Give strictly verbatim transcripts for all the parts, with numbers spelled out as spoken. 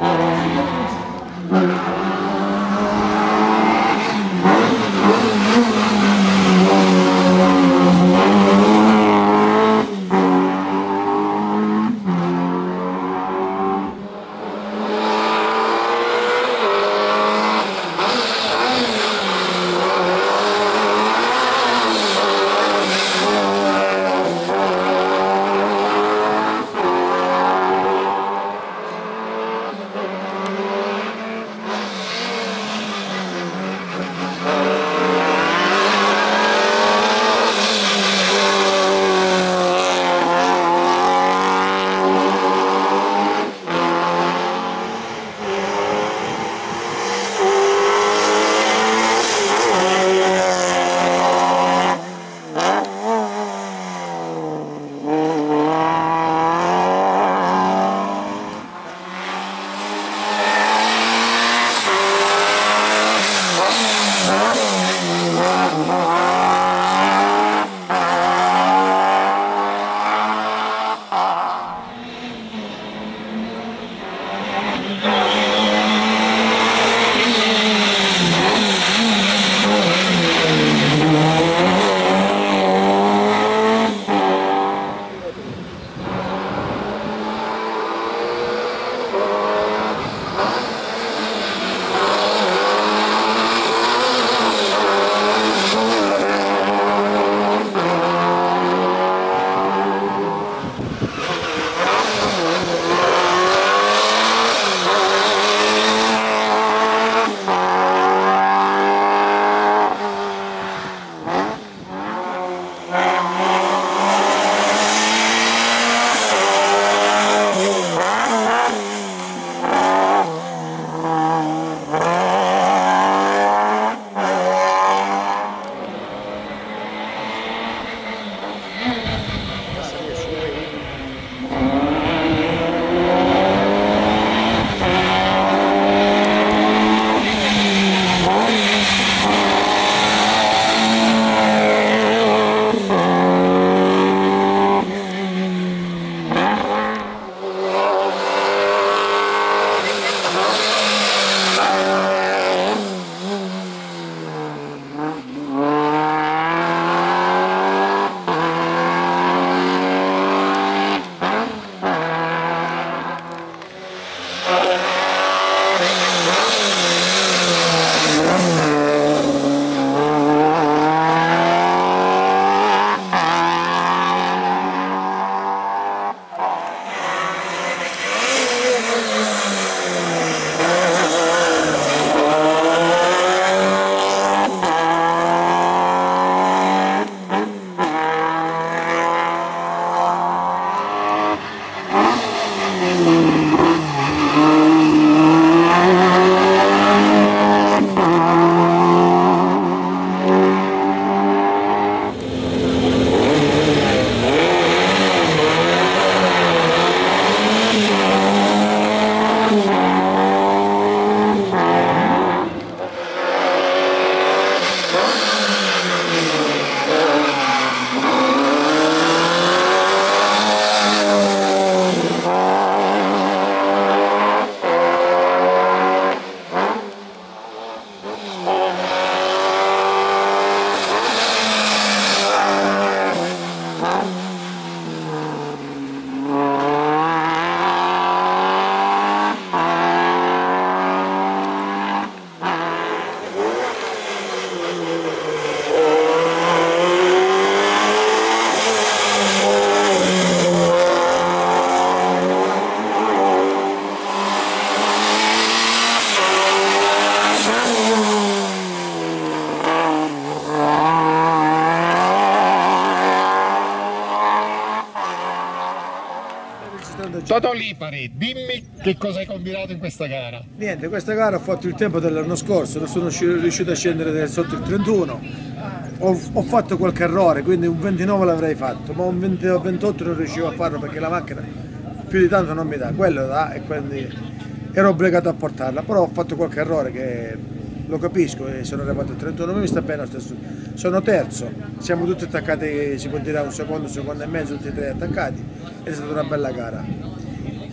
Totò Lipari, dimmi che cosa hai combinato in questa gara. Niente, questa gara ho fatto il tempo dell'anno scorso, non sono riuscito a scendere sotto il trentuno, ho, ho fatto qualche errore, quindi un ventinove l'avrei fatto, ma un venti, ventotto non riuscivo a farlo perché la macchina più di tanto non mi dà, quello dà e quindi ero obbligato a portarla, però ho fatto qualche errore che lo capisco e sono arrivato a trentuno, mi sta bene lo stesso, sono terzo, siamo tutti attaccati, si può dire un secondo, un secondo e mezzo, tutti e tre attaccati ed è stata una bella gara.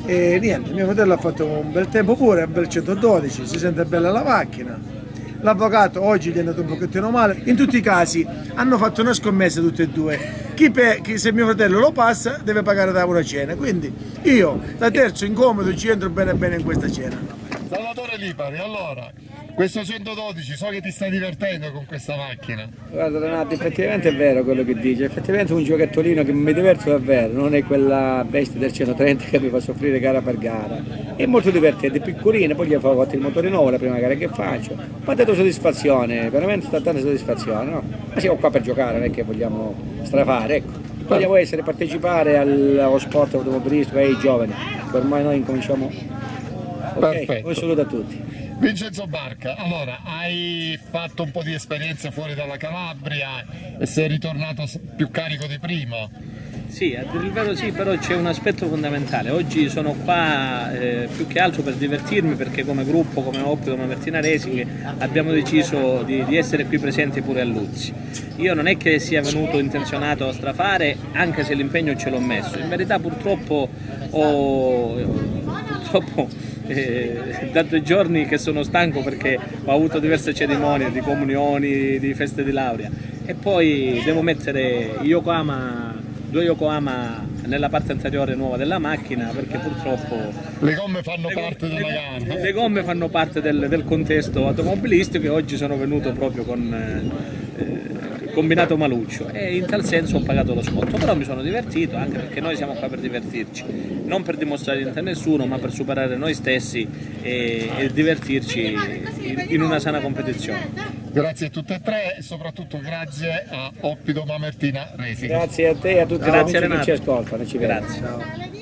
E niente, mio fratello ha fatto un bel tempo pure, un bel centododici, si sente bella la macchina. L'avvocato oggi gli è andato un pochettino male. In tutti i casi hanno fatto una scommessa tutti e due. Chi, pe- chi se mio fratello lo passa deve pagare da una cena. Quindi io da terzo incomodo ci entro bene bene in questa cena. Salvatore Lipari, allora, questo centododici, so che ti stai divertendo con questa macchina. Guarda Donato, effettivamente è vero quello che dice, effettivamente è un giocattolino che mi diverto davvero, non è quella bestia del centotrenta che mi fa soffrire gara per gara. È molto divertente, è piccolina, poi gli ho fatto il motore nuovo la prima gara che faccio, ma ha dato soddisfazione, veramente tanta soddisfazione, no? Ma siamo qua per giocare, non è che vogliamo strafare, ecco. Vogliamo essere, partecipare allo sport automobilistico ai giovani, che ormai noi incominciamo. Ok, Perfetto. un saluto a tutti. Vincenzo Barca, allora, hai fatto un po' di esperienze fuori dalla Calabria e sei ritornato più carico di prima. Sì, a dire il vero sì, però c'è un aspetto fondamentale. Oggi sono qua eh, più che altro per divertirmi, perché come gruppo, come Oppido, come Martina Racing abbiamo deciso di, di essere qui presenti pure a Luzzi. Io non è che sia venuto intenzionato a strafare, anche se l'impegno ce l'ho messo. In verità purtroppo ho... purtroppo Eh, da due giorni che sono stanco perché ho avuto diverse cerimonie di comunioni, di feste di laurea, e poi devo mettere Yokohama, due Yokohama nella parte anteriore nuova della macchina, perché purtroppo Le gomme fanno le, parte le, della gara. le gomme fanno parte del, del contesto automobilistico, e oggi sono venuto proprio con eh, combinato maluccio, e in tal senso ho pagato lo scotto, però mi sono divertito, anche perché noi siamo qua per divertirci, non per dimostrare niente a nessuno, ma per superare noi stessi e, e divertirci in, in una sana competizione. Grazie a tutte e tre e soprattutto grazie a Oppido Mamertina Racing. Grazie a te e a tutti Grazie, gli amici che Renato. ci ascoltano. Ci Grazie. vediamo.